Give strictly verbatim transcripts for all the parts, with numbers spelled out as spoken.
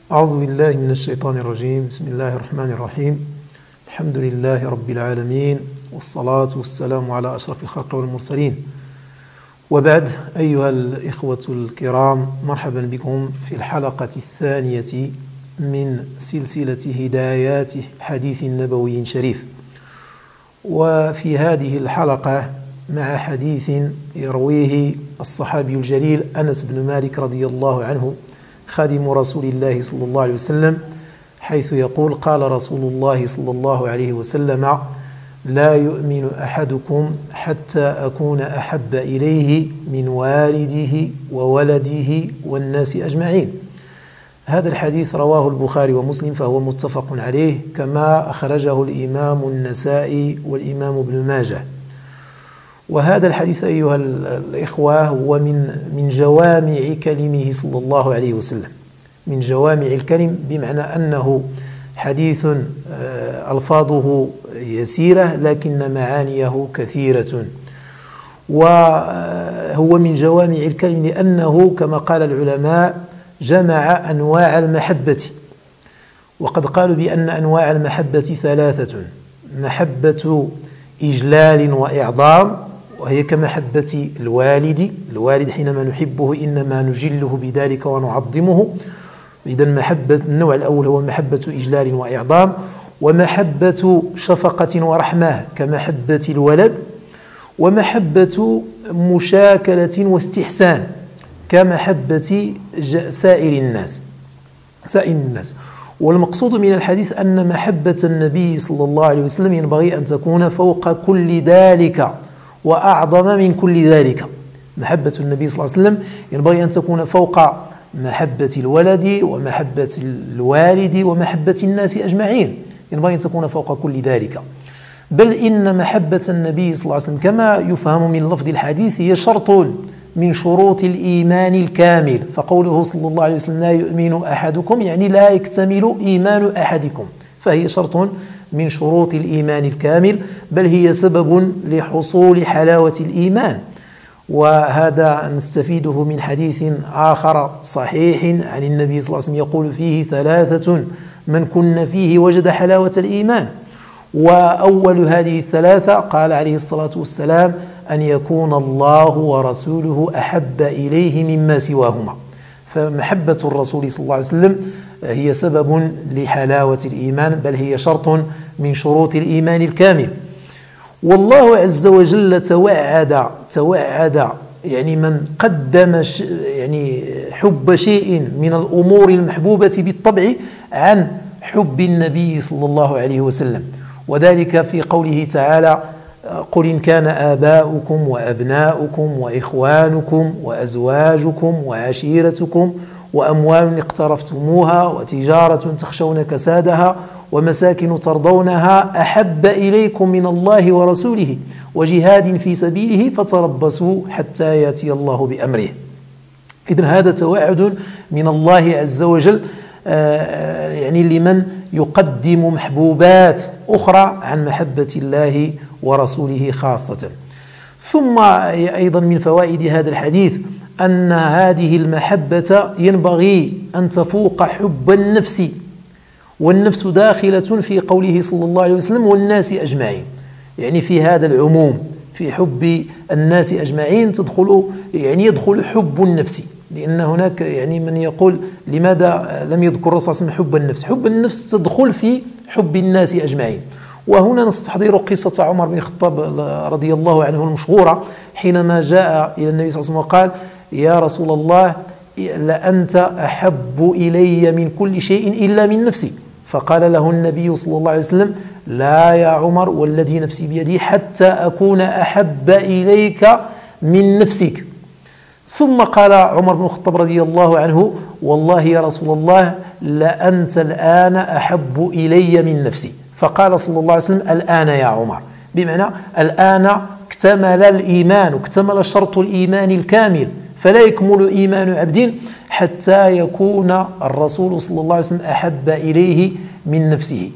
أعوذ بالله من الشيطان الرجيم. بسم الله الرحمن الرحيم. الحمد لله رب العالمين، والصلاة والسلام على أشرف الخلق والمرسلين، وبعد. أيها الإخوة الكرام، مرحبا بكم في الحلقة الثانية من سلسلة هدايات حديث نبوي شريف. وفي هذه الحلقة مع حديث يرويه الصحابي الجليل أنس بن مالك رضي الله عنه خادم رسول الله صلى الله عليه وسلم، حيث يقول: قال رسول الله صلى الله عليه وسلم: لا يؤمن أحدكم حتى أكون أحب إليه من والده وولده والناس أجمعين. هذا الحديث رواه البخاري ومسلم، فهو متفق عليه، كما أخرجه الإمام النسائي والإمام ابن ماجه. وهذا الحديث أيها الإخوة هو من من جوامع كلمه صلى الله عليه وسلم، من جوامع الكلم، بمعنى أنه حديث ألفاظه يسيرة لكن معانيه كثيرة. وهو من جوامع الكلم لأنه كما قال العلماء جمع أنواع المحبة، وقد قالوا بأن أنواع المحبة ثلاثة: محبة إجلال وإعظام، وهي كمحبة الوالد. الوالد حينما نحبه إنما نجله بذلك ونعظمه. إذن محبة النوع الأول هو محبة إجلال وإعظام. ومحبة شفقة ورحمة كمحبة الولد. ومحبة مشاكلة واستحسان كمحبة سائر الناس سائر الناس والمقصود من الحديث أن محبة النبي صلى الله عليه وسلم ينبغي أن تكون فوق كل ذلك وأعظم من كل ذلك. محبة النبي صلى الله عليه وسلم ينبغي أن تكون فوق محبة الولد ومحبة الوالد ومحبة الناس أجمعين، ينبغي أن تكون فوق كل ذلك. بل إن محبة النبي صلى الله عليه وسلم كما يفهم من لفظ الحديث هي شرط من شروط الإيمان الكامل. فقوله صلى الله عليه وسلم: لا يؤمن أحدكم، يعني لا يكتمل إيمان أحدكم، فهي شرط من شروط الإيمان الكامل، بل هي سبب لحصول حلاوة الإيمان. وهذا نستفيده من حديث آخر صحيح عن النبي صلى الله عليه وسلم يقول فيه: ثلاثة من كن فيه وجد حلاوة الإيمان. وأول هذه الثلاثة قال عليه الصلاة والسلام: أن يكون الله ورسوله أحب إليه مما سواهما. فمحبة الرسول صلى الله عليه وسلم هي سبب لحلاوة الإيمان، بل هي شرط من شروط الإيمان الكامل. والله عز وجل توعد توعد يعني من قدم يعني حب شيء من الأمور المحبوبة بالطبع عن حب النبي صلى الله عليه وسلم، وذلك في قوله تعالى: قل إن كان آباؤكم وأبناؤكم وإخوانكم وأزواجكم وعشيرتكم وأموال اقترفتموها وتجارة تخشون كسادها ومساكن ترضونها أحب إليكم من الله ورسوله وجهاد في سبيله فتربصوا حتى يأتي الله بأمره. إذن هذا توعد من الله عز وجل يعني لمن يقدم محبوبات أخرى عن محبة الله ورسوله خاصة. ثم أيضا من فوائد هذا الحديث أن هذه المحبة ينبغي أن تفوق حب النفس، والنفس داخلة في قوله صلى الله عليه وسلم: والناس أجمعين، يعني في هذا العموم في حب الناس أجمعين تدخل يعني يدخل حب النفس، لأن هناك يعني من يقول: لماذا لم يذكر الرسول صلى الله عليه وسلم حب النفس؟ حب النفس تدخل في حب الناس أجمعين. وهنا نستحضر قصة عمر بن الخطاب رضي الله عنه المشهورة، حينما جاء إلى النبي صلى الله عليه وسلم وقال: يا رسول الله، لأنت أحب إلي من كل شيء إلا من نفسي. فقال له النبي صلى الله عليه وسلم: لا يا عمر، والذي نفسي بيدي حتى أكون أحب إليك من نفسك. ثم قال عمر بن الخطاب رضي الله عنه: والله يا رسول الله، لأنت الآن أحب إلي من نفسي. فقال صلى الله عليه وسلم: الآن يا عمر، بمعنى الآن اكتمل الإيمان، اكتمل شرط الإيمان الكامل. فلا يكمل إيمان عبد حتى يكون الرسول صلى الله عليه وسلم أحب إليه من نفسه.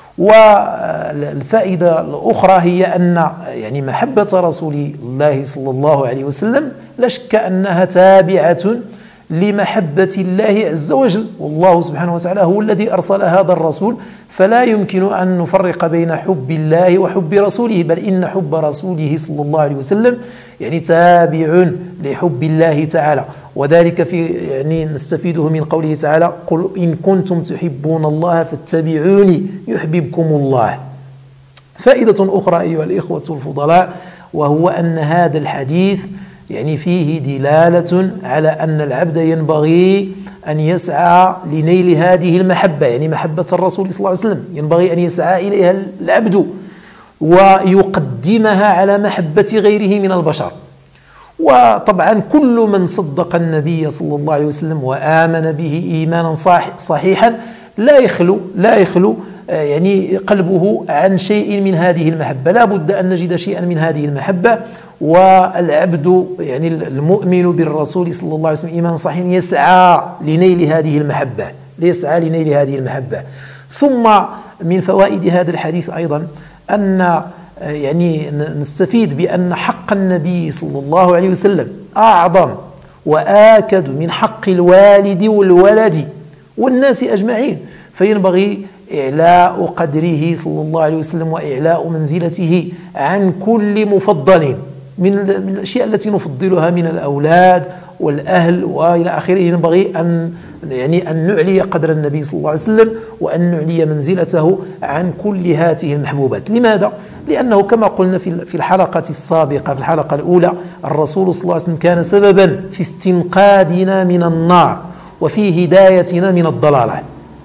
والفائدة الأخرى هي أن يعني محبة رسول الله صلى الله عليه وسلم لا شك أنها تابعة لمحبة الله عز وجل، والله سبحانه وتعالى هو الذي أرسل هذا الرسول، فلا يمكن أن نفرق بين حب الله وحب رسوله، بل إن حب رسوله صلى الله عليه وسلم يعني تابع لحب الله تعالى. وذلك في يعني نستفيده من قوله تعالى: قل إن كنتم تحبون الله فاتبعوني يحببكم الله. فائدة أخرى أيها الإخوة الفضلاء، وهو أن هذا الحديث يعني فيه دلالة على أن العبد ينبغي أن يسعى لنيل هذه المحبة، يعني محبة الرسول صلى الله عليه وسلم ينبغي أن يسعى إليها العبد ويقدمها على محبة غيره من البشر. وطبعا كل من صدق النبي صلى الله عليه وسلم وآمن به إيمانا صحيحا لا يخلو لا يخلو يعني قلبه عن شيء من هذه المحبة، لا بد أن نجد شيئا من هذه المحبة. والعبد يعني المؤمن بالرسول صلى الله عليه وسلم إيمان صحيح يسعى لنيل هذه المحبة يسعى لنيل هذه المحبة. ثم من فوائد هذا الحديث أيضا أن يعني نستفيد بأن حق النبي صلى الله عليه وسلم أعظم وآكد من حق الوالد والولد والناس أجمعين، فينبغي إعلاء قدره صلى الله عليه وسلم وإعلاء منزلته عن كل مفضل من من الأشياء التي نفضلها من الأولاد والأهل وإلى آخره. ينبغي أن يعني أن نعلي قدر النبي صلى الله عليه وسلم وأن نعلي منزلته عن كل هذه المحبوبات. لماذا؟ لأنه كما قلنا في في الحلقة السابقة في الحلقة الأولى، الرسول صلى الله عليه وسلم كان سببا في استنقاذنا من النار وفي هدايتنا من الضلالة،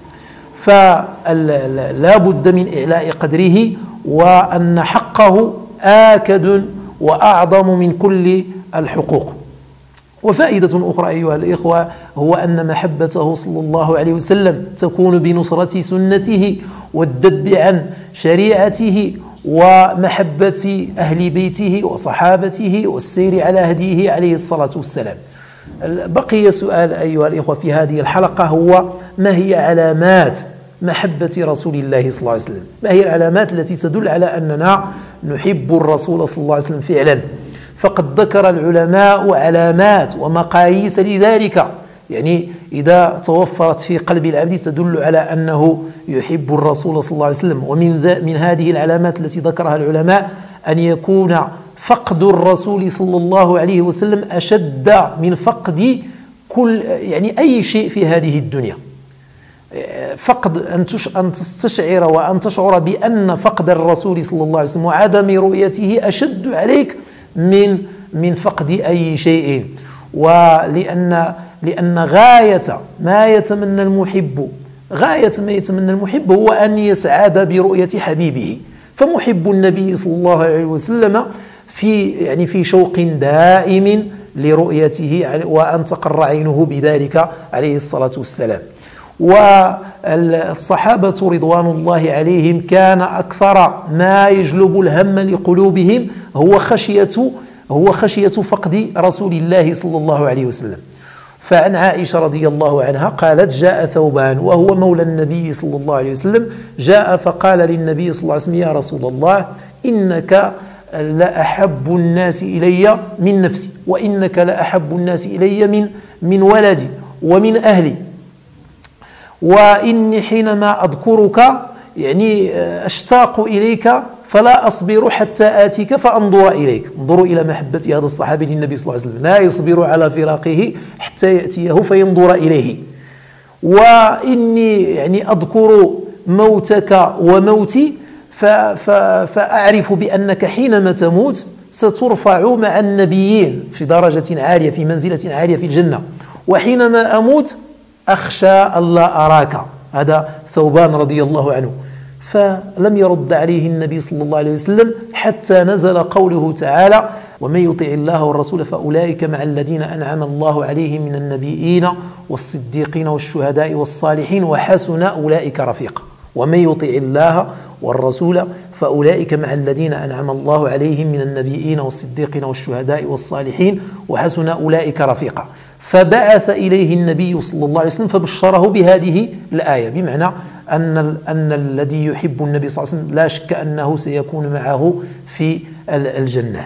فلا بد من إعلاء قدره وأن حقه آكد وأعظم من كل الحقوق. وفائدة أخرى أيها الإخوة هو أن محبته صلى الله عليه وسلم تكون بنصرة سنته والذب عن شريعته ومحبة أهل بيته وصحابته والسير على هديه عليه الصلاة والسلام. بقي سؤال أيها الإخوة في هذه الحلقة، هو ما هي علامات محبة رسول الله صلى الله عليه وسلم؟ ما هي العلامات التي تدل على أننا نحب الرسول صلى الله عليه وسلم فعلا؟ فقد ذكر العلماء علامات ومقاييس لذلك، يعني إذا توفرت في قلب العبد تدل على أنه يحب الرسول صلى الله عليه وسلم. ومن من هذه العلامات التي ذكرها العلماء أن يكون فقد الرسول صلى الله عليه وسلم أشد من فقد كل يعني أي شيء في هذه الدنيا. فقد أن تستشعر وأن تشعر بأن فقد الرسول صلى الله عليه وسلم وعدم رؤيته أشد عليك من من فقد أي شيء. ولأن لأن غاية ما يتمنى المحب غاية ما يتمنى المحب هو أن يسعد برؤية حبيبه. فمحب النبي صلى الله عليه وسلم في يعني في شوق دائم لرؤيته وأن تقر عينه بذلك عليه الصلاة والسلام. والصحابة رضوان الله عليهم كان أكثر ما يجلب الهم لقلوبهم هو خشية هو خشية فقد رسول الله صلى الله عليه وسلم. فعن عائشة رضي الله عنها قالت: جاء ثوبان وهو مولى النبي صلى الله عليه وسلم، جاء فقال للنبي صلى الله عليه وسلم: يا رسول الله إنك لأحب الناس إلي من نفسي، وإنك لأحب الناس إلي من من ولدي ومن أهلي، وإني حينما أذكرك يعني أشتاق إليك فلا أصبر حتى آتيك فأنظر إليك. انظروا إلى محبة هذا الصحابي للنبي صلى الله عليه وسلم، لا يصبر على فراقه حتى يأتيه فينظر إليه. وإني يعني أذكر موتك وموتي فأعرف بأنك حينما تموت سترفع مع النبيين في درجة عالية في منزلة عالية في الجنة، وحينما أموت أخشى ألا أراك. هذا ثوبان رضي الله عنه. فلم يرد عليه النبي صلى الله عليه وسلم حتى نزل قوله تعالى: ومن يطع الله والرسول فأولئك مع الذين أنعم الله عليهم من النبيين والصديقين والشهداء والصالحين وحسن أولئك رفيقا. ومن يطع الله والرسول فأولئك مع الذين أنعم الله عليهم من النبيين والصديقين والشهداء والصالحين وحسن أولئك رفيقا. فبعث إليه النبي صلى الله عليه وسلم فبشره بهذه الآية، بمعنى أن أن الذي يحب النبي صلى الله عليه وسلم لا شك أنه سيكون معه في الجنة.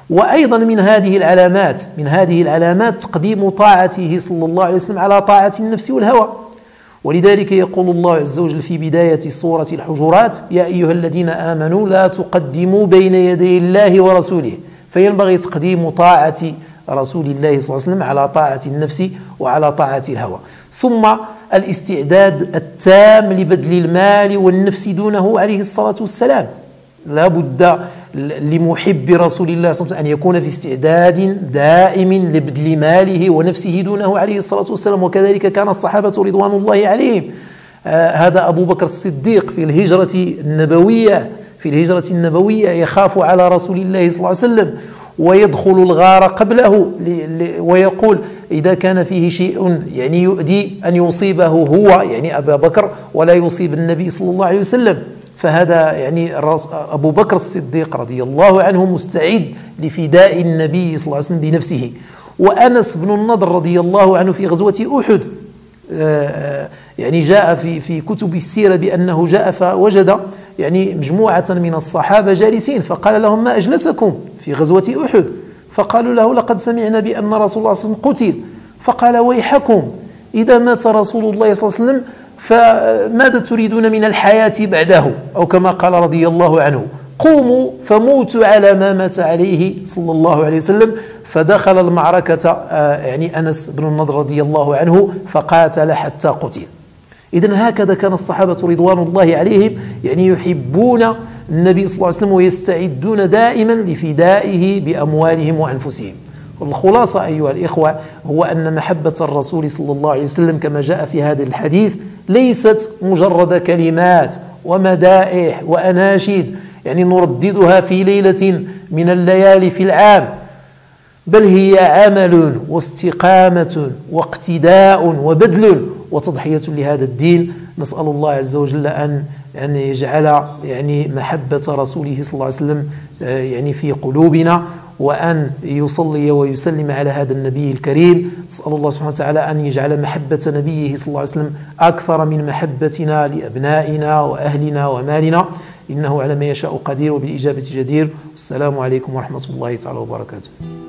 وأيضا من هذه العلامات من هذه العلامات تقديم طاعته صلى الله عليه وسلم على طاعة النفس والهوى. ولذلك يقول الله عز وجل في بداية سورة الحجرات: يا أيها الذين آمنوا لا تقدموا بين يدي الله ورسوله. فينبغي تقديم طاعة رسول الله صلى الله عليه وسلم على طاعة النفس وعلى طاعة الهوى. ثم الاستعداد التام لبذل المال والنفس دونه عليه الصلاة والسلام. لا بد لمحب رسول الله صلى الله عليه وسلم أن يكون في استعداد دائم لبذل ماله ونفسه دونه عليه الصلاة والسلام. وكذلك كان الصحابة رضوان الله عليهم. آه هذا أبو بكر الصديق في الهجرة النبوية في الهجرة النبوية يخاف على رسول الله صلى الله عليه وسلم ويدخل الغار قبله ويقول إذا كان فيه شيء يعني يؤدي أن يصيبه هو يعني أبا بكر ولا يصيب النبي صلى الله عليه وسلم. فهذا يعني أبو بكر الصديق رضي الله عنه مستعد لفداء النبي صلى الله عليه وسلم بنفسه. وأنس بن النضر رضي الله عنه في غزوة أحد يعني جاء في في كتب السيرة بأنه جاء فوجد يعني مجموعة من الصحابة جالسين، فقال لهم: ما أجلسكم في غزوة أحد؟ فقالوا له: لقد سمعنا بأن رسول الله صلى الله عليه وسلم قتل. فقال: ويحكم، إذا مات رسول الله صلى الله عليه وسلم فماذا تريدون من الحياة بعده؟ أو كما قال رضي الله عنه: قوموا فموتوا على ما مات عليه صلى الله عليه وسلم. فدخل المعركة يعني أنس بن النضر رضي الله عنه فقاتل حتى قتل. إذن هكذا كان الصحابة رضوان الله عليهم يعني يحبون النبي صلى الله عليه وسلم ويستعدون دائما لفدائه بأموالهم وأنفسهم. والخلاصة أيها الإخوة هو أن محبة الرسول صلى الله عليه وسلم كما جاء في هذا الحديث ليست مجرد كلمات ومدائح وأناشيد يعني نرددها في ليلة من الليالي في العام، بل هي عمل واستقامة واقتداء وبذل وتضحية لهذا الدين. نسأل الله عز وجل أن أن يجعل يعني محبة رسوله صلى الله عليه وسلم يعني في قلوبنا، وأن يصلي ويسلم على هذا النبي الكريم. نسأل الله سبحانه وتعالى أن يجعل محبة نبيه صلى الله عليه وسلم أكثر من محبتنا لأبنائنا وأهلنا ومالنا، إنه على ما يشاء قدير وبالإجابة جدير. والسلام عليكم ورحمة الله تعالى وبركاته.